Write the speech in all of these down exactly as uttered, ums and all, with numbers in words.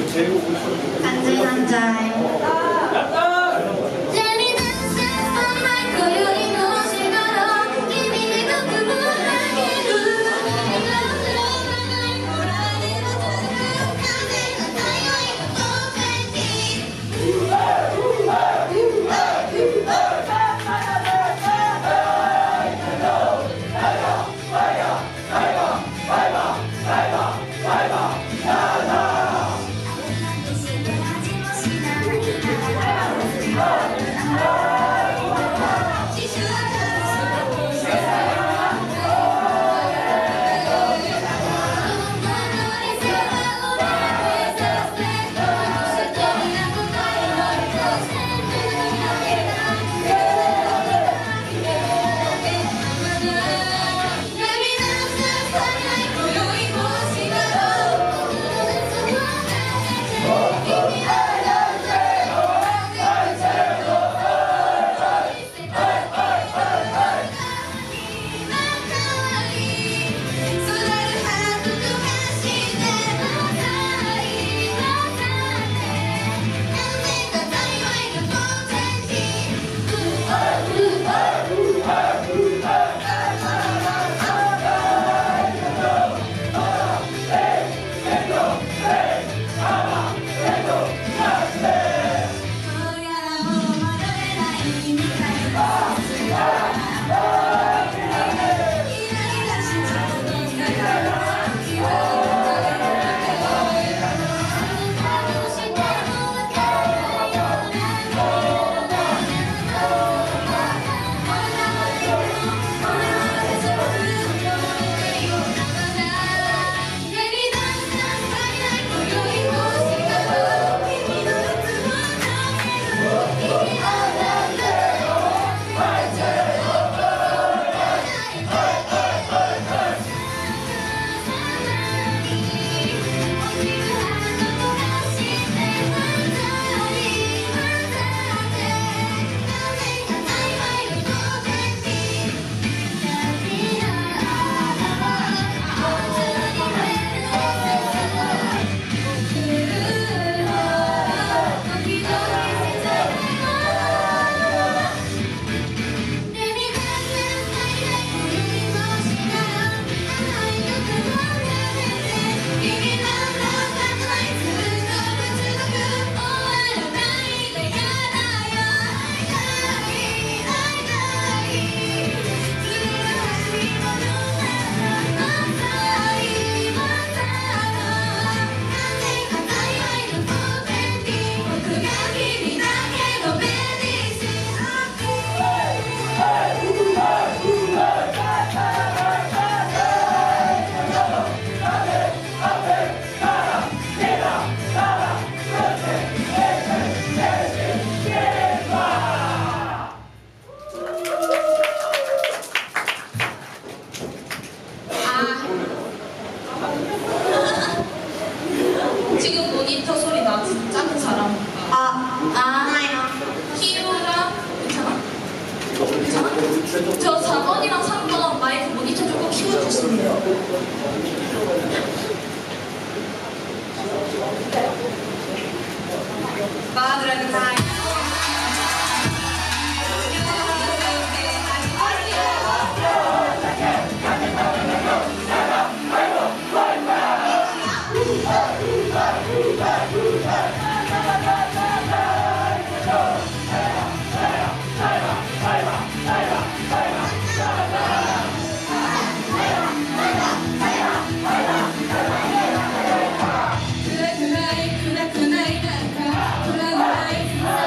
安全安在。 지금 모니터 소리 나 작은 사람. 아, 아, 키우랑 괜찮아? 괜찮아? 저 사 번이랑 삼 번 마이크 모니터 조금 키워주시면 돼요. 마드라는 타임. 그래 그래 그래 그래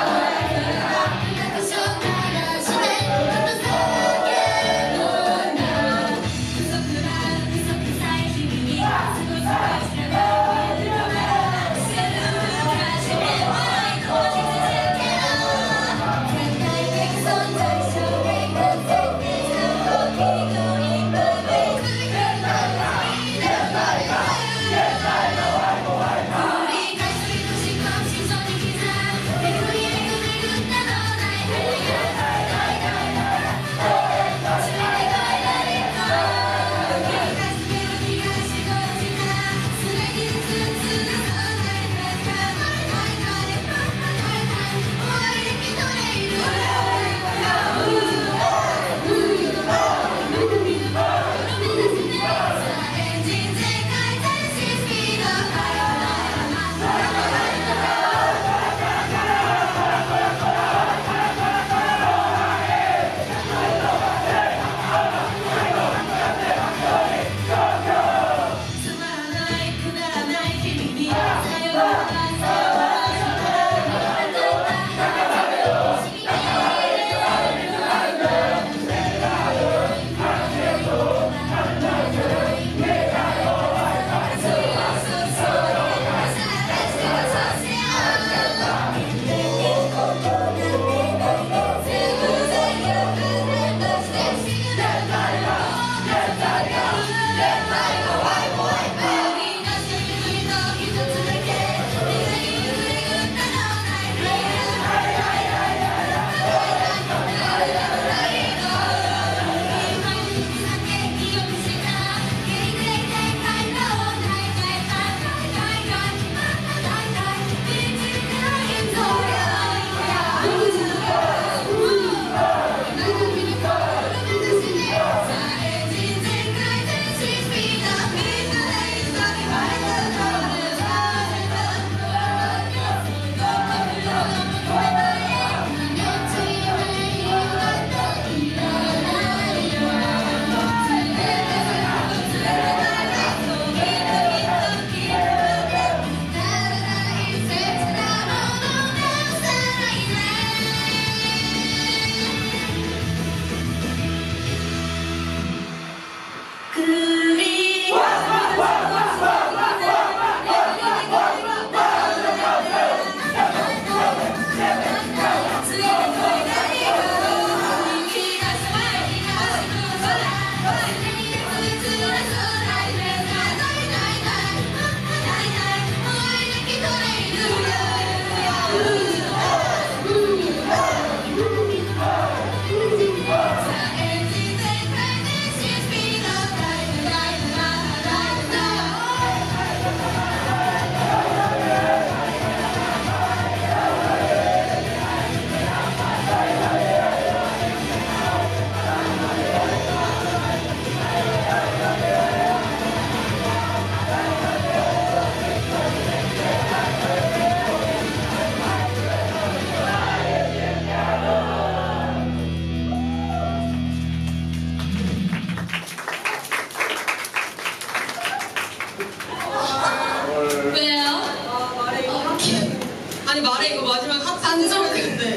아니 말해 이거 마지막 합산 적었는데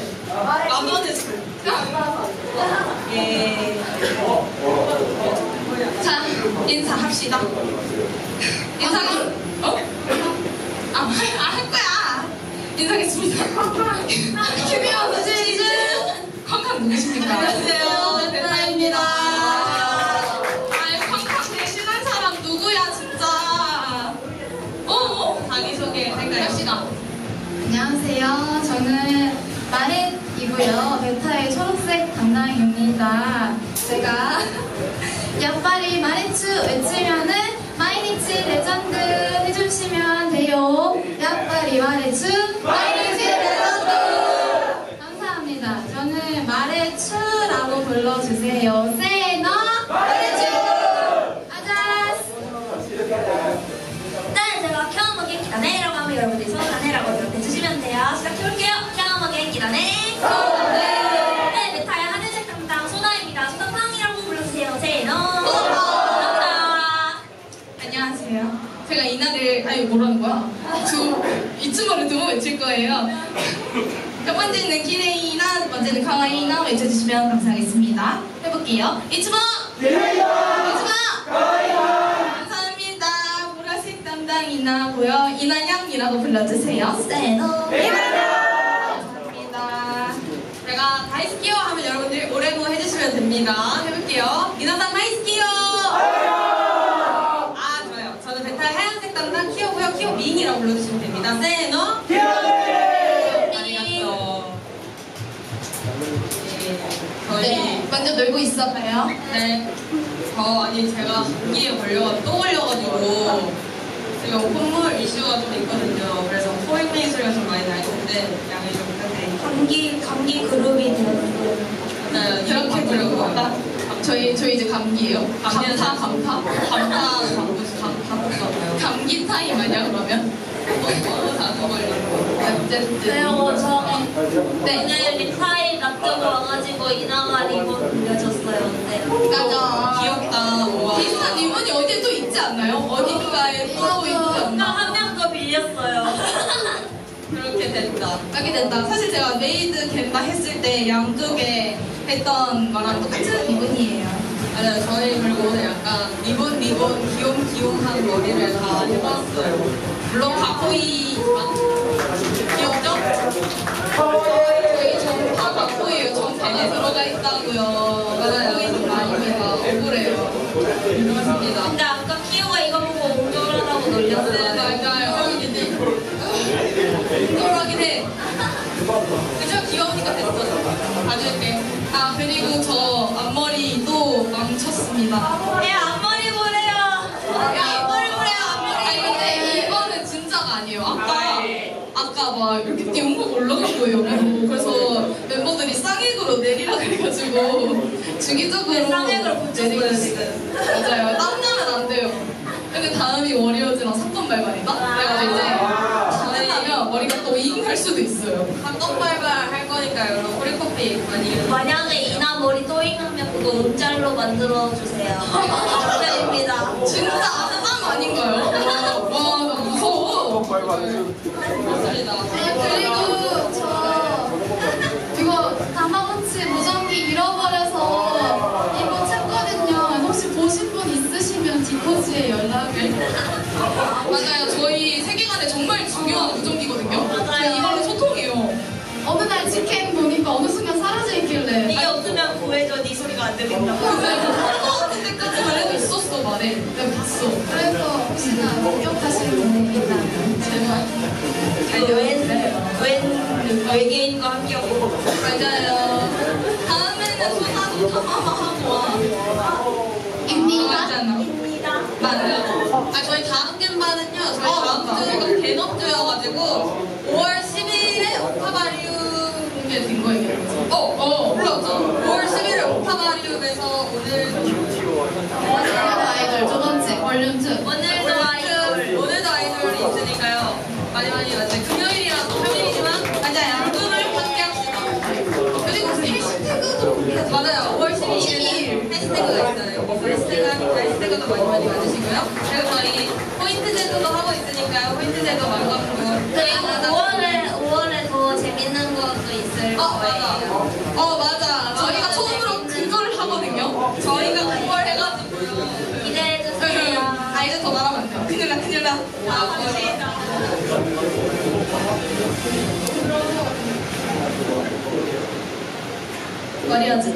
나만 했어. 예. 자, 인사합시다. 인사가 어? 아, 아, 할 거야. 인사하겠습니다. 김혜원 시즌 康康 누구십니까? 안녕하세요, 베타입니다. 아이, 康康 대신한 사람 누구야, 진짜? 어? 어? 자기소개 합시다. 안녕하세요. 저는 마렛이고요. 베타의 초록색 담당입니다. 제가 야빨리 마렛츠 외치면은 마이니치 레전드 해주시면 돼요. 야빨리 마렛츠 마이니치 레전드. 감사합니다. 저는 마렛츠라고 불러주세요. 세너 마렛츠 아자스. 네, 제가 켜먹 갱기다네라고 하면 여러분들이 소나네라고 대답해주시면 돼요. 시작해볼게요. 켜먹 갱기다네. 네, 메타의 하늘색 담당 소나입니다. 소나팡이라고 불러주세요. 세노. 감사합니다. 안녕하세요. 제가 이날을 아니 뭐라는 거야? 두 이츠모를 두 번 외칠 거예요. 첫 번째는 키레이나, 두 번째는 카와이나 외쳐주시면 감사하겠습니다. 해볼게요. 이츠모. 이츠모. 감사합니다. 보라색 담당 이나고요. 이나양이라고 불러주세요. 세노. 감사합니다. 제가 다이스키요 하면 여러분들이 오레노 해주시면 됩니다. 해볼게요. 미나상 다이스키요. 아 좋아요. 저는 베타의 하얀색 담당 키오고요. 키오 민이라고 불러주시면 됩니다. 세노. 아리가또. 네, 저희 네, 먼저 놀고 있어봐요. 네. 저 아니 제가 감기에 걸려 또 걸려가지고 지금 콧물 이슈가 좀 있거든요. 그래서 소리 소리가 좀 많이 날 텐데 양해 좀 부탁드립니다. 감기, 감기 그룹이 되었어요. 네, 이렇게 들어볼까? 저희 저희 이제 감기예요. 감기는 감타 감타 감타 감고 감고 감기 타임 아니야 그러면? 너무 자주 걸리고. 어쨌든 그리고 저는 네. 오늘 리파이 납작으로 와가지고 이나가 리본 빌려줬어요. 네. 맞아. 귀엽다. 우와. 비슷한 리본이 어디 또 있지 않나요? 어딘가에 또 있지 뭔가 않나? 한 명 더 빌렸어요. 그렇게 됐다. 그렇게 됐다. 사실 제가 메이드 겐다 했을 때 양쪽에 했던 거랑 똑같은 기분이에요. 맞아요. 저희 그리고 오늘 약간 리본 리본 귀염귀염한 머리를 다 해봤어요. 물론 가코이지만 귀엽죠? 저희 전다 가코예요. 전판에 들어가 있다고요. 맞아요. 가코이는 아닙니다. 억울해요. 그렇습니다. 근데 아까 키오가 이거 보고 옹졸하다고 놀렸어요. 맞아요. 똘하긴 해. 그죠? 귀여우니까 됐어. 봐줄게. 아 그리고 저 앞머리도 망쳤습니다. 야, 앞머리 보래요. 야, 앞머리 보래요. 아니 앞머리 근데 보래. 이거는 진짜가 아니에요. 아까 아까 막 이렇게 띄운거 올라간 거예요. 여기로. 그래서 멤버들이 쌍액으로 내리라 그래가지고 주기적으로 쌍액으로 붙였어요, 내리고 있어요. 지금. 맞아요. 땀나면 안 돼요. 근데 다음이 워리어즈랑 사건 발발이다. 그래가지고 이제 땀나면 머리가 또 잉 할 수도 있어요. 한떡 발발 할 거니까 여러분 허리커피 많이. 만약에 이나 머리 또잉하면 그거 음짤로 만들어주세요. 부탁드립니다. 진짜 땀 아닌가요? 와, 와, 나 무서워. 맞습니다. 그리고 저 이거 다마고치 무전기 잃어버려서 이거 찾거든요. 혹시 보신 분 있으시면 디코지에 연락을. 맞아요. 저희 세계관에 정말 중요한 무전기거든요. 맞아요. 이걸로 소통해요. 어느 날 직캠 보니까 어느 순간 사라져 있길래. 이게 없으면 구해줘. 네 소리가 안 들린다고. 할것 같은 때까지만 해도 있었어, 말에. 내가 봤어. 그래서 혹시나 기억하시는 분이 있다면 제발. 웬, 웬 외계인과 함께하고. 맞아요. 다음에는 소나무 탐험하고 와. 입니다. 맞잖아. 입니다. 맞아요. 아 저희 다음 겜바는요. 저희 어, 다음 맞다. 주가 개업주여가지고 오월 십일에 오타바리우 이게 된 거예요. 어, 어, 올라왔죠. 오월 십일에 오타바리움에서 오늘 오늘도 아이돌 두 번째 볼륨 투. 오늘도 아이돌. 오늘도 아이돌이 있으니까요. 많이 많이 맞아요. 금요일이라서 평일이지만 맞아요. 꿈을 함께 합시다. 그리고 해시태그도 맞아요. 오월 십이일 해시태그가 있어요. 그래서 해시태그 하니까 해시태그도 많이 많이 맞으시고요. 그리고 저희 포인트 제도도 하고 있으니까요. 포인트 제도 만감고 그리고 오월에, 오월에 더 재밌는 것도 있을 어, 맞아. 거예요. 어 맞아. 저희가 처음으로 그걸 하거든요. 저희가 구월 해가지고요. 기대해주세요. 아 이제 더 말하면 안 돼요. 큰일 나 큰일 나. 아, 멋있다. 머리하지.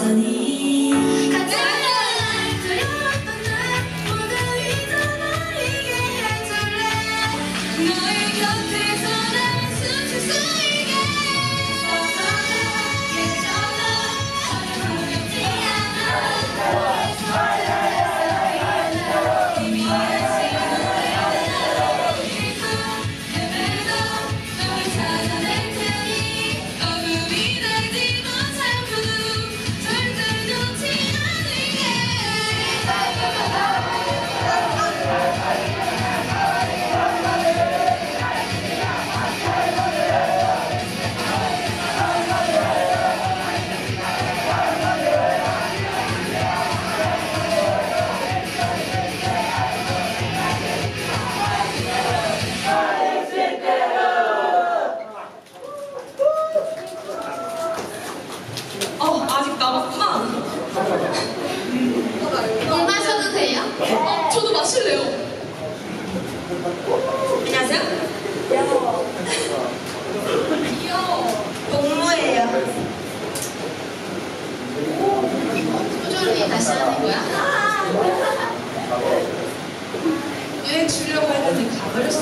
여전히 같은 날 두려웠던 날 모두 잊어버리게 해줄래 너의 곁에서 난 숨쉴 수 있게 어떻게 전혀 두렵지 않아 어, 아직 남았구나. 물 마셔도 돼요? 어, 저도 마실래요. 안녕하세요. 귀여워. 동무예요. 표정이 다시 하는 거야? 왜 주려고 했는데 가버렸어.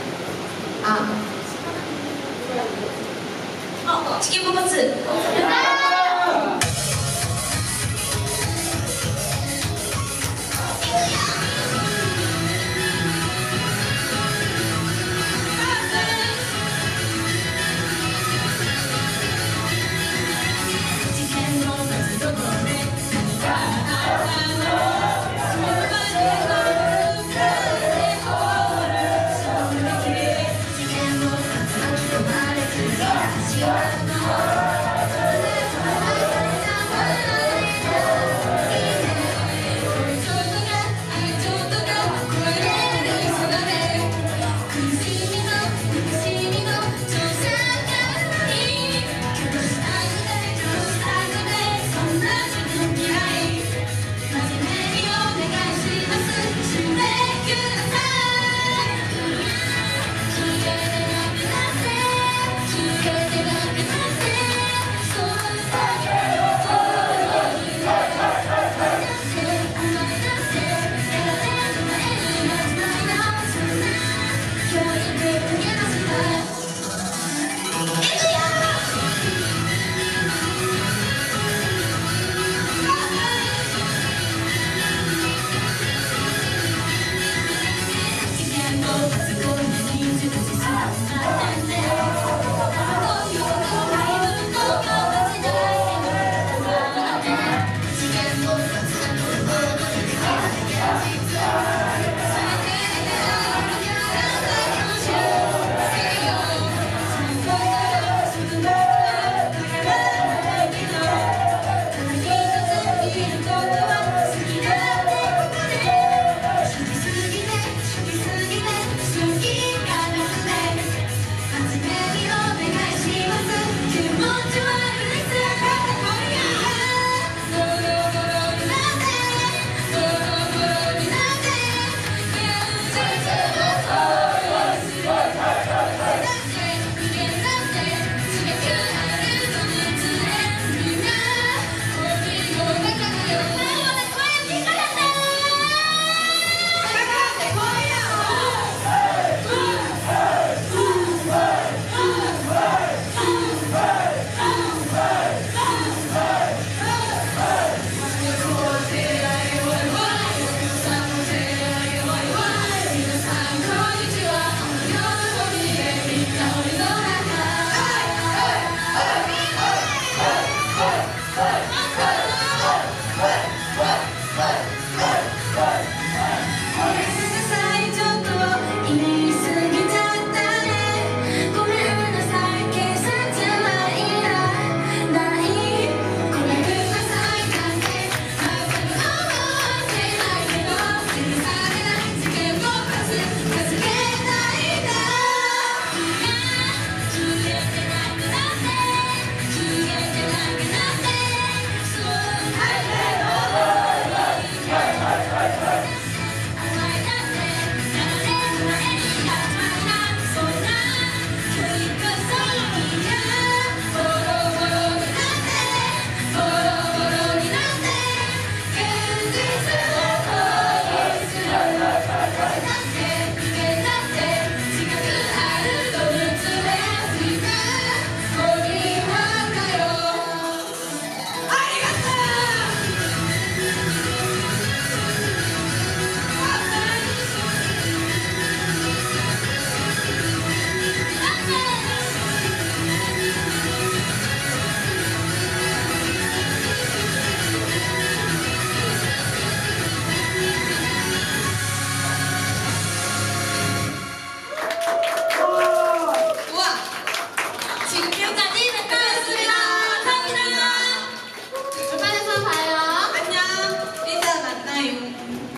아, 어, 치킨 퍼포츠.